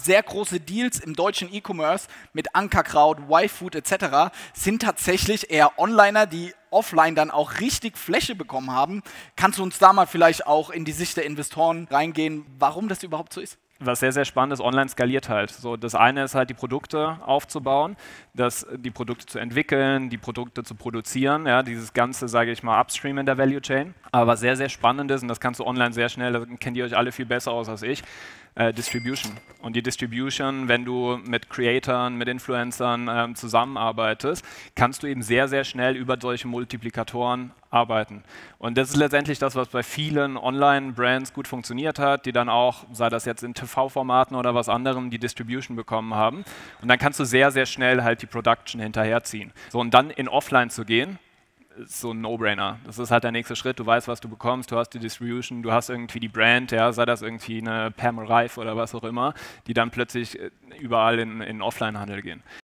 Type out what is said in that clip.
sehr große Deals im deutschen E-Commerce mit Ankerkraut, Y-Food etc. sind tatsächlich eher Onliner, die offline dann auch richtig Fläche bekommen haben. Kannst du uns da mal vielleicht auch in die Sicht der Investoren reingehen, warum das überhaupt so ist? Was sehr, sehr spannend ist, online skaliert halt. So, das eine ist halt, die Produkte aufzubauen, die Produkte zu entwickeln, die Produkte zu produzieren, ja, dieses ganze, sage ich mal, Upstream in der Value Chain. Aber was sehr, sehr spannend ist, und das kannst du online sehr schnell, da kennt ihr euch alle viel besser aus als ich, Distribution. Und die Distribution, wenn du mit Creatoren, mit Influencern zusammenarbeitest, kannst du eben sehr, sehr schnell über solche Multiplikatoren arbeiten. Und das ist letztendlich das, was bei vielen Online-Brands gut funktioniert hat, die dann auch, sei das jetzt in TV-Formaten oder was anderem, die Distribution bekommen haben. Und dann kannst du sehr, sehr schnell halt die Production hinterherziehen. So, und dann in Offline zu gehen, ist so ein No-Brainer. Das ist halt der nächste Schritt. Du weißt, was du bekommst, du hast die Distribution, du hast irgendwie die Brand, ja, sei das irgendwie eine Pamela Reif oder was auch immer, die dann plötzlich überall in Offline-Handel gehen.